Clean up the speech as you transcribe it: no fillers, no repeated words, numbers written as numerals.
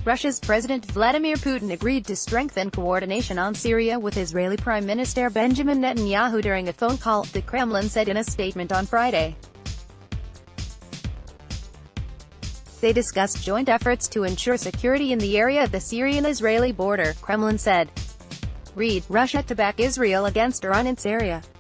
Russia's President Vladimir Putin agreed to strengthen coordination on Syria with Israeli Prime Minister Benjamin Netanyahu during a phone call, the Kremlin said in a statement on Friday. They discussed joint efforts to ensure security in the area of the Syrian-Israeli border, Kremlin said. Read, Russia to back Israel against Iran in Syria.